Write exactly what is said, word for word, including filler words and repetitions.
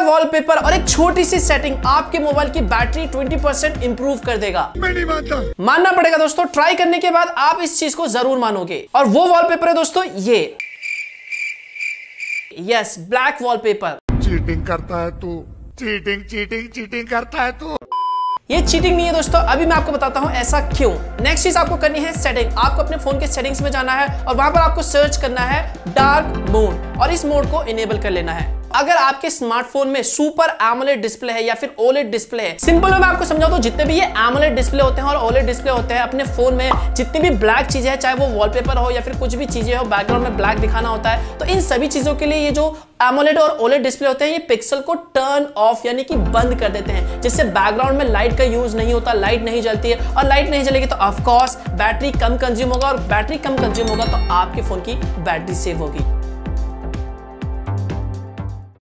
Wallpaper और एक छोटी सी सेटिंग आपके मोबाइल की बैटरी ट्वेंटी परसेंट इंप्रूव कर देगा। मैं नहीं मानता। मानना पड़ेगा दोस्तों, ट्राई करने के बाद आप इस चीज को जरूर मानोगे। और वो वॉलपेपर है दोस्तों ये, यस, ब्लैक वॉलपेपर। चीटिंग करता है तू, चीटिंग चीटिंग चीटिंग करता है तू। ये चीटिंग नहीं है दोस्तों, अभी मैं आपको बताता हूं ऐसा क्यों। नेक्स्ट चीज आपको करनी है सेटिंग। आपको अपने फोन के सेटिंग्स में जाना है और वहां पर आपको सर्च करना है डार्क मोड और इस मोड को इनेबल कर लेना है। अगर आपके स्मार्टफोन में सुपर एमोलेड डिस्प्ले है या फिर ओलेड डिस्प्ले है, सिंपल में मैं आपको समझाऊं तो जितने भी ये एमोलेड डिस्प्ले होते हैं और ओलेड डिस्प्ले होते हैं अपने फोन में, जितनी भी ब्लैक चीजें हैं, चाहे वो वॉलपेपर हो या फिर कुछ भी चीजें हो, बैकग्राउंड में ब्लैक दिखाना होता है, तो इन सभी चीजों के लिए ये जो एमोलेड और ओलेड डिस्प्ले होते हैं ये पिक्सल को टर्न ऑफ यानी कि बंद कर देते हैं, जिससे बैकग्राउंड में लाइट का यूज नहीं होता, लाइट नहीं जलती है। और लाइट नहीं जलेगी तो ऑफ कोर्स बैटरी कम कंज्यूम होगा और बैटरी कम कंज्यूम होगा तो आपके फोन की बैटरी सेव होगी।